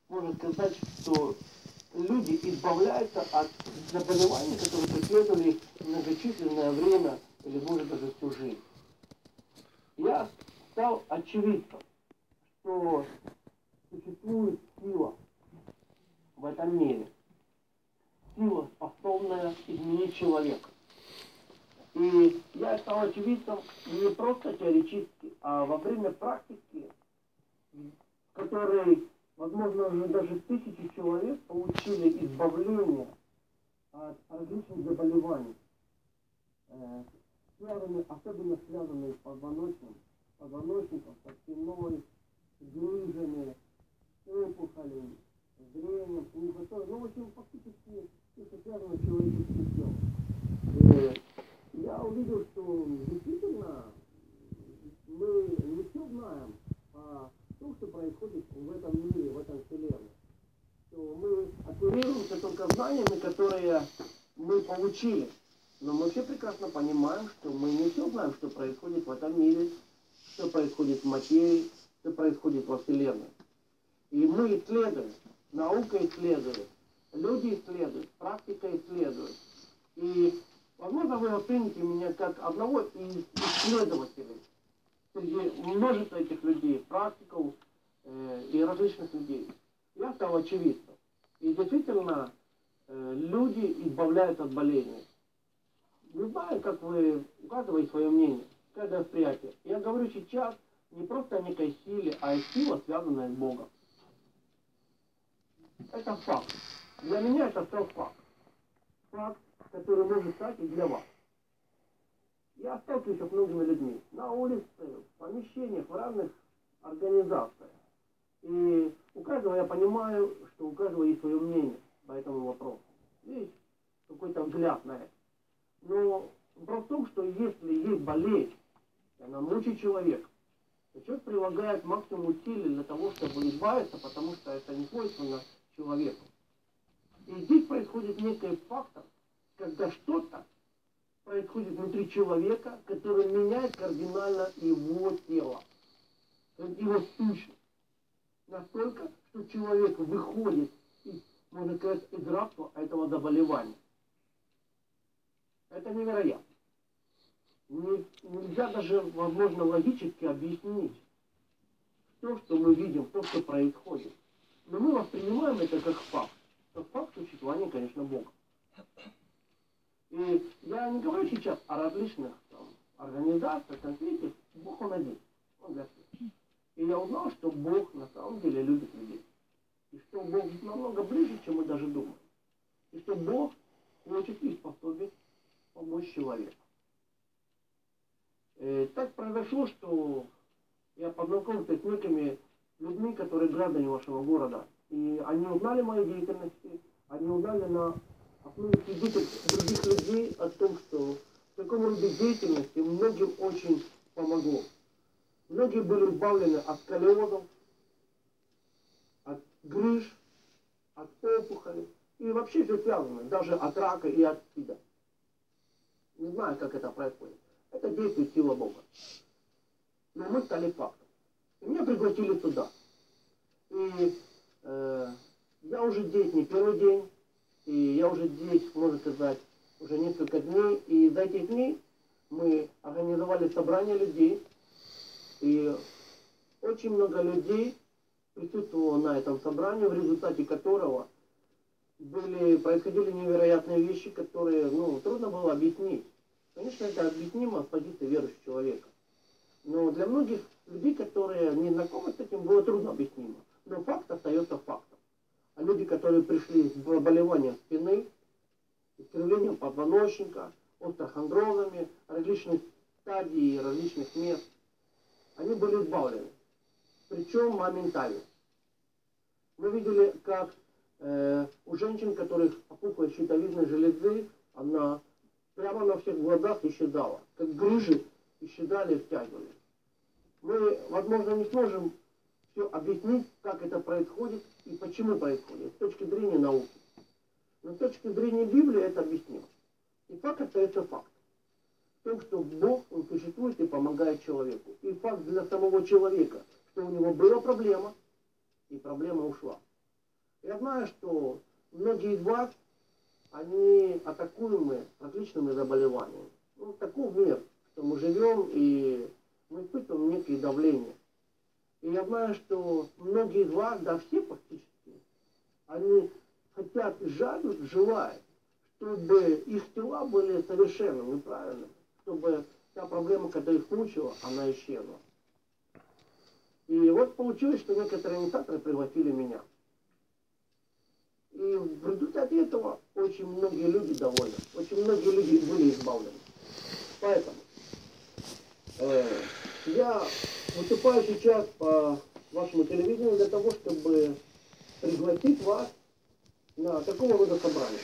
можно сказать, что люди избавляются от заболеваний, которые преследовали их многочисленное время или, может, даже всю жизнь. Я стал очевидцем, что существует сила в этом мире. Сила, способная изменить человека. И я стал очевидцем не просто теоретически, а во время практики, в которой, возможно, уже даже тысячи человек получили избавление от различных заболеваний, особенно связанные с позвоночником, со спиной, с грыжами, с опухолями, с зрением, с нехватой. Ну, в общем, фактически все, что связано с человеческим телом. Я увидел, что действительно мы не все знаем о том, что происходит в этом мире, в этом вселенной. Что мы оперируемся только знаниями, которые мы получили. Но мы все прекрасно понимаем, что мы не все знаем, что происходит в этом мире, что происходит в материи, что происходит во Вселенной. И мы исследуем, наука исследует, люди исследуют, практика исследует. И, возможно, вы воспримете меня как одного из исследователей среди множества этих людей, практиков и различных людей. Я стал очевидцем. И действительно, люди избавляются от болезней. Не знаю, как вы указываете свое мнение, каждое восприятие. Я говорю сейчас не просто о некой силе, а о силе, связанной с Богом. Это факт. Для меня это стал факт. Факт, который может стать и для вас. Я сталкиваюсь с многими людьми на улице, в помещениях, в разных организациях. И у каждого я понимаю, что у каждого есть свое мнение по этому вопросу. Есть какой-то взгляд на это. Но вопрос в том, что если есть болезнь, и она мучает человека, то человек прилагает максимум усилий для того, чтобы избавиться, потому что это не свойственно человеку. И здесь происходит некий фактор, когда что-то происходит внутри человека, который меняет кардинально его тело, его сущность. Настолько, что человек выходит из, можно сказать, из рабства этого заболевания. Это невероятно. Нельзя даже, возможно, логически объяснить то, что мы видим, то, что происходит. Но мы воспринимаем это как факт. Как факт существования, конечно, Бога. И я не говорю сейчас о различных организациях, конфликтах. Бог, Он один. Он для всех. И я узнал, что Бог на самом деле любит людей. И что Бог намного ближе, чем мы даже думаем. И что Бог хочет и способен помочь человеку. Так произошло, что я познакомился с некими людьми, которые граждане вашего города. И они узнали о моей деятельности, они узнали на основе свидетельств других людей о том, что в таком роде деятельности многим очень помогло. Многие были избавлены от сколиозов, от грыж, от опухолей и вообще все связано, даже от рака и от СПИДа. Не знаю, как это происходит. Это действует сила Бога. Но мы стали фактом. И меня пригласили туда. И я уже здесь не первый день. И я уже здесь, можно сказать, уже несколько дней. И за эти дни мы организовали собрание людей. И очень много людей присутствовало на этом собрании, в результате которого происходили невероятные вещи, которые трудно было объяснить. Конечно, это объяснимо с позиции верующего человека. Но для многих людей, которые не знакомы с этим, было трудно объяснимо. Но факт остается фактом. А люди, которые пришли с заболеванием спины, искривлением позвоночника, остеохондрозами, различных стадий, различных мест, они были избавлены. Причем моментально. Мы видели, как у женщин, у которых опухлость щитовидной железы, она прямо на всех глазах исчезала. Как грыжи исчезали и втягивались. Мы, возможно, не сможем все объяснить, как это происходит и почему происходит, с точки зрения науки. Но с точки зрения Библии это объяснимо. И факт остается факт. В том, что Бог, Он существует и помогает человеку. И факт для самого человека, что у него была проблема, и проблема ушла. Я знаю, что многие из вас, они атакуемы различными заболеваниями. Ну, таков мир, что мы живем и мы испытываем некие давления. И я знаю, что многие из вас, да все практически, они хотят, жаждут, желают, чтобы их тела были совершенными, правильными, чтобы та проблема, которая их мучила, она исчезла. И вот получилось, что некоторые инициаторы пригласили меня. И в результате этого очень многие люди довольны, очень многие люди были избавлены. Поэтому я выступаю сейчас по вашему телевидению для того, чтобы пригласить вас на такого рода собрание.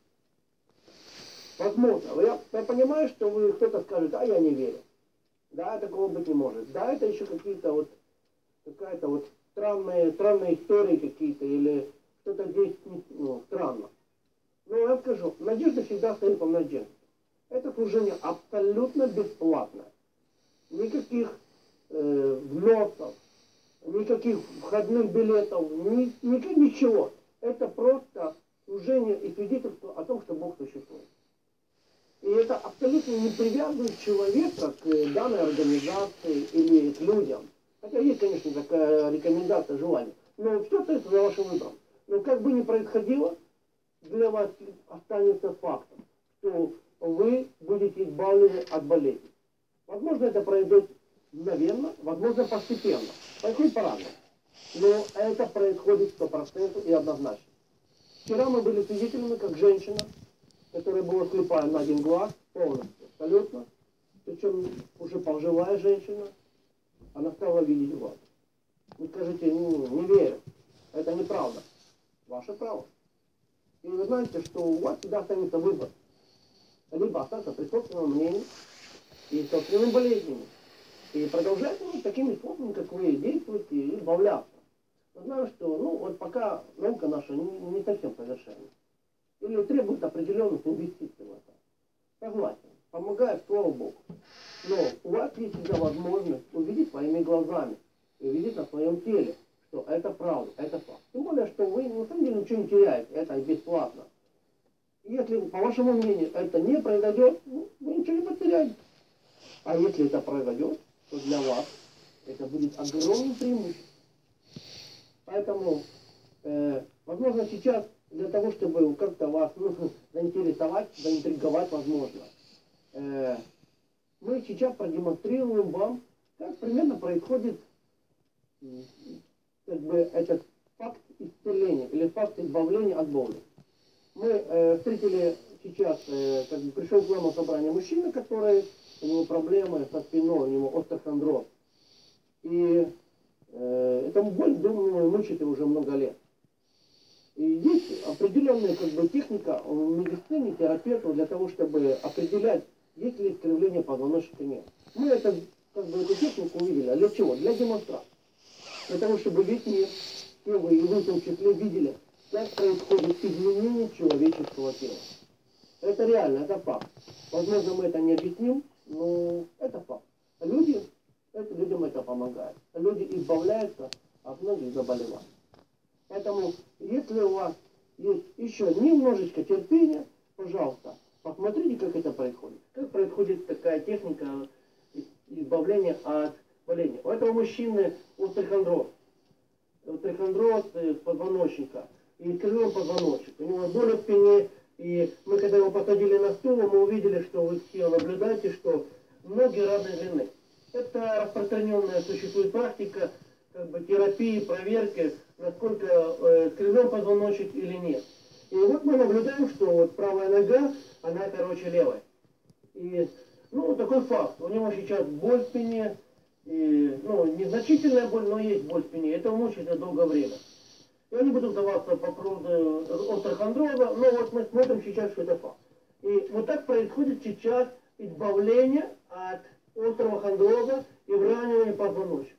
Возможно, я понимаю, что вы кто-то скажет, а я не верю. Да, такого быть не может. Да, это еще какие-то какая-то странные истории какие-то, или что-то здесь странно. Но я скажу, надежда всегда стоит в надежде. Это служение абсолютно бесплатное. Никаких взносов, никаких входных билетов, ничего. Это просто служение и свидетельство о том, что Бог существует. И это абсолютно не привязывает человека к данной организации или к людям. Хотя есть, конечно, такая рекомендация, желание. Но все это за вашим выбором. Но как бы ни происходило, для вас останется фактом, что вы будете избавлены от болезни. Возможно, это произойдет мгновенно, возможно, постепенно. Происходит по-разному. Но это происходит 100% и однозначно. Вчера мы были свидетелями, как женщина, которая была слепая на один глаз, полностью, абсолютно, причем уже пожилая женщина, она стала видеть глаз. Вы скажете, не верю, это неправда. Ваше право. И вы знаете, что у вас всегда останется выбор. Либо остаться при собственном мнении и собственными болезнями. И продолжать такими способами, как вы действуете, и избавляться. Я знаю, что пока наука наша не совсем совершенна. Или требует определенных инвестиций в это. Согласен. Помогает, слава Богу. Но у вас есть всегда возможность увидеть своими глазами. И увидеть на своем теле, что это правда, это факт. Тем более, что вы на самом деле ничего не теряете. Это бесплатно. И если, по вашему мнению, это не произойдет, вы ничего не потеряете. А если это произойдет, то для вас это будет огромным преимуществом. Поэтому, возможно, сейчас для того, чтобы как-то вас заинтересовать, заинтриговать, возможно, мы сейчас продемонстрируем вам, как примерно происходит этот факт исцеления или факт избавления от боли. Мы встретили сейчас, пришел к нам на собрание мужчина, который, у него проблемы со спиной, у него остеохондроз. И этому боль, думаю, мучает его уже много лет. И есть определенная техника в медицине, терапевтов для того, чтобы определять, есть ли искривление позвоночника или нет. Мы эту технику увидели. А для чего? Для демонстрации. Для того, чтобы весь мир, и вы в том числе, видели, как происходит изменение человеческого тела. Это реально, это факт. Возможно, мы это не объясним, но это факт. Людям это помогает. Люди избавляются от многих заболеваний. Поэтому, если у вас есть еще немножечко терпения, пожалуйста, посмотрите, как это происходит. Как происходит такая техника избавления от болезни. У этого мужчины остеохондроз. Остеохондроз позвоночника. И искривлен позвоночник. У него боль в спине. И мы, когда его посадили на стул, мы увидели, что вы все наблюдаете, что ноги разной длины. Это распространенная существует практика терапии, проверки, насколько искривлен позвоночник или нет. И вот мы наблюдаем, что правая нога, она левая. И, такой факт. У него сейчас боль в спине, и, незначительная боль, но есть боль в спине. Это мучает на долгое время. Я не буду вдаваться по поводу остеохондроза, но вот мы смотрим сейчас, что это факт. И вот так происходит сейчас избавление от остеохондроза и выравнивание позвоночника.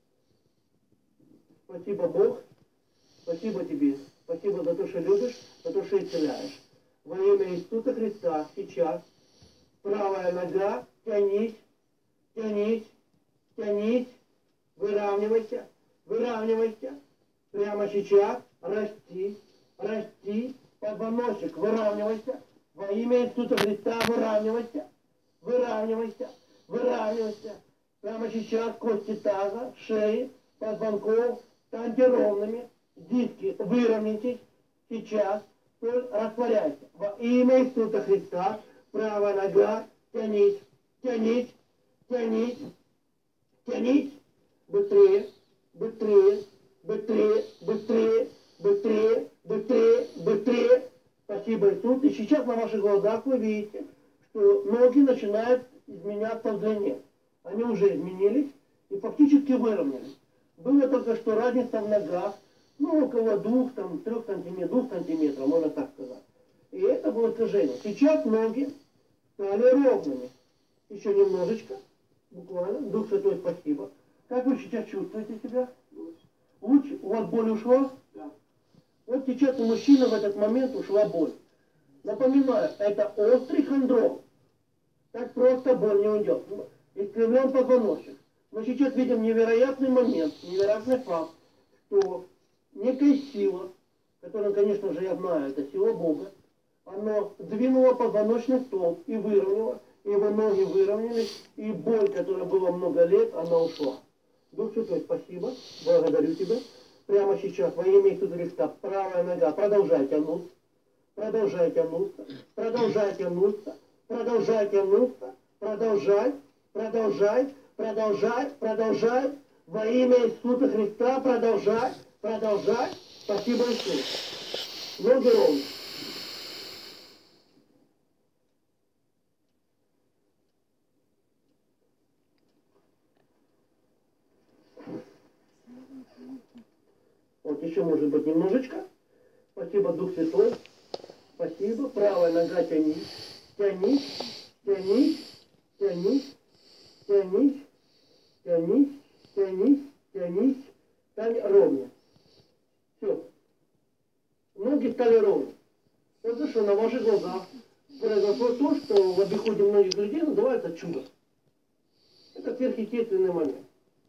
Спасибо, Бог. Спасибо тебе. Спасибо за то, что любишь, за то, что исцеляешь. Во имя Иисуса Христа сейчас правая нога, тянись, тянись, тянись, выравнивайся, выравнивайся, Прямо сейчас расти, расти, позвоночник, выравнивайся. Во имя Иисуса Христа выравнивайся, выравнивайся, выравнивайся. Прямо сейчас кости таза, шеи, позвонков станьте ровными, диски выровняйтесь. Сейчас растворяйся. Во имя Иисуса Христа правая нога, тянись, тянись, тянись, тянись. Быстрее, быстрее, быстрее, быстрее, быстрее, быстрее, быстрее. Спасибо, Иисус. И сейчас на ваших глазах вы видите, что ноги начинают изменяться в длине. Они уже изменились и фактически выровнялись. Было только что разница в ногах, ну, около 2-3 сантиметров, 2 сантиметров, можно так сказать. И это было движение. Сейчас ноги стали ровными. Еще немножечко, буквально. Дух Святой, спасибо. Как вы сейчас чувствуете себя? Лучше? У вас боль ушла? Да. Вот сейчас у мужчины в этот момент ушла боль. Напоминаю, это острый хондроз. Так просто боль не уйдет. Искривлен позвоночник. Мы сейчас видим невероятный момент, невероятный факт, что некая сила, которую, конечно же, я знаю, это сила Бога, она двинула позвоночный столб и выровняла, и его ноги выровнялись, и боль, которая была много лет, она ушла. Дух Святой, спасибо, благодарю тебя. Прямо сейчас во имя Иисуса Христа правая нога, продолжай тянуться, продолжай тянуться, продолжай тянуться, продолжай тянуться, продолжай, продолжай, продолжай, продолжай. Во имя Иисуса Христа продолжай, продолжай. Спасибо, Иисус. Ноги ровно. Вот еще может быть немножечко. Спасибо, Дух Святой. Спасибо. Правая нога тянись. Тянись, тянись, тянись, тянись, тянись, тянись, тянись. Стань ровно. Все. Ноги стали ровно. Это что на ваших глазах произошло то, что в обиходе многих людей называется чудо. Это сверхъестественный момент.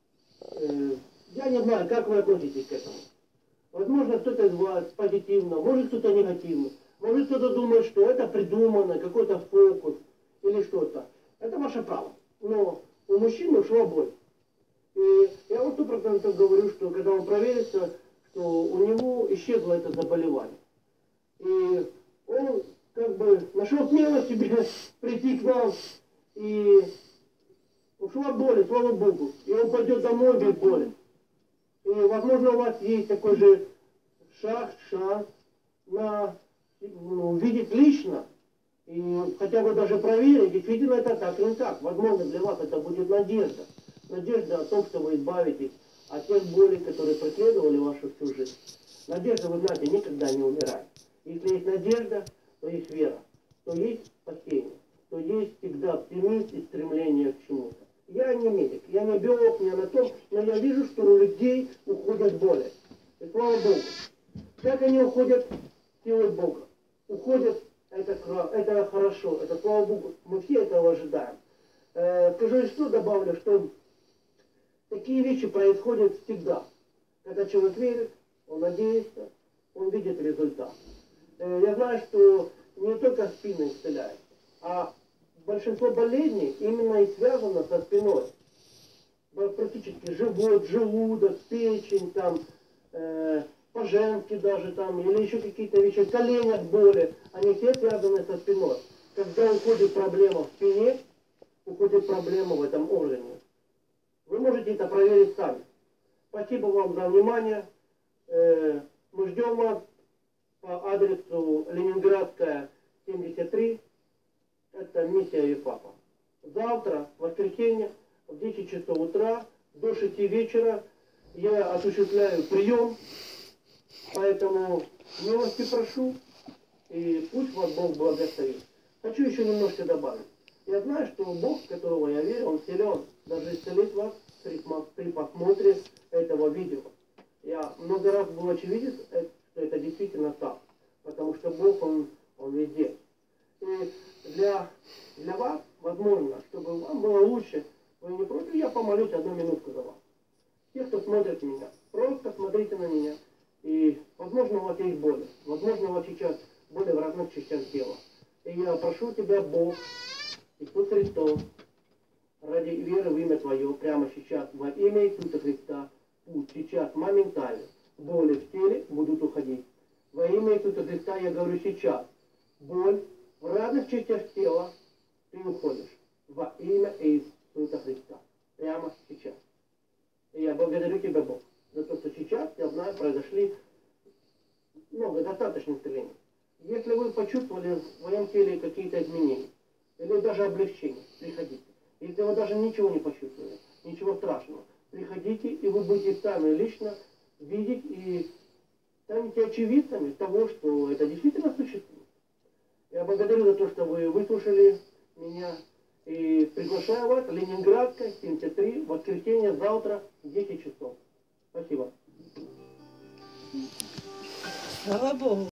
Я не знаю, как вы относитесь к этому. Возможно, кто-то из вас позитивно, может кто-то негативно. Может кто-то думает, что это придумано, какой-то фокус или что-то. Это ваше право. Но у мужчины ушла боль. И я вот 100% говорю, что когда он проверится, что у него исчезло это заболевание. И он как бы нашел смелость себе прийти к нам. И ушла боль, слава Богу. И он пойдет домой без боли. И, возможно, у вас есть такой же шанс на увидеть лично и хотя бы даже проверить, действительно это так или не так. Возможно, для вас это будет надежда. Надежда о том, что вы избавитесь от тех болей, которые преследовали вашу всю жизнь. Надежда, вы знаете, никогда не умирает. Если есть надежда, то есть вера, то есть спасение, то есть всегда оптимизм и стремление к чему-то. Я не медик, я не биолог, не анатом, но я вижу, что у людей уходят боли. И слава Богу. Как они уходят силой Бога? Уходят, это хорошо, это слава Богу. Мы все этого ожидаем. Скажу еще, добавлю, что такие вещи происходят всегда. Когда человек верит, он надеется, он видит результат. Я знаю, что не только спина исцеляется, а большинство болезней именно и связано со спиной. Практически живот, желудок, печень, там, по-женски даже, там, или еще какие-то вещи, в коленях боли, они все связаны со спиной. Когда уходит проблема в спине, уходит проблема в этом органе. Вы можете это проверить сами. Спасибо вам за внимание. Мы ждем вас по адресу Ленинградская, 73. Это миссия ЕПАПа. Завтра, в воскресенье, в 10 часов утра до 6 вечера я осуществляю прием. Поэтому милости прошу, и пусть вас Бог благословит. Хочу еще немножко добавить. Я знаю, что Бог, в которого я верю, Он силен даже исцелить вас при просмотре этого видео. Я много раз был очевиден, что это действительно так. Потому что Бог, Он везде. И для вас, возможно, чтобы вам было лучше, вы не против, я помолюсь 1 минутку за вас. Те, кто смотрит меня, просто смотрите на меня. И, возможно, у вас есть боли. Возможно, у вас сейчас боли в разных частях тела. И я прошу тебя, Бог, Иисус Христос, ради веры в имя Твое, прямо сейчас, во имя Иисуса Христа, пусть сейчас, моментально, боли в теле будут уходить. Во имя Иисуса Христа я говорю сейчас, боль в разных частях тела, ты уходишь. Во имя Иисуса Христа. Прямо сейчас. И я благодарю тебя, Бог, за то, что сейчас, я знаю, произошли достаточно исцелений. Если вы почувствовали в своем теле какие-то изменения, или даже облегчение, приходите. Если вы даже ничего не почувствовали, ничего страшного, приходите, и вы будете сами лично видеть и станете очевидцами того, что это действительно существует. Я благодарю за то, что вы выслушали меня. И приглашаю вас, Ленинградская, 73, воскресенье, завтра, 10 часов. Спасибо. Слава Богу.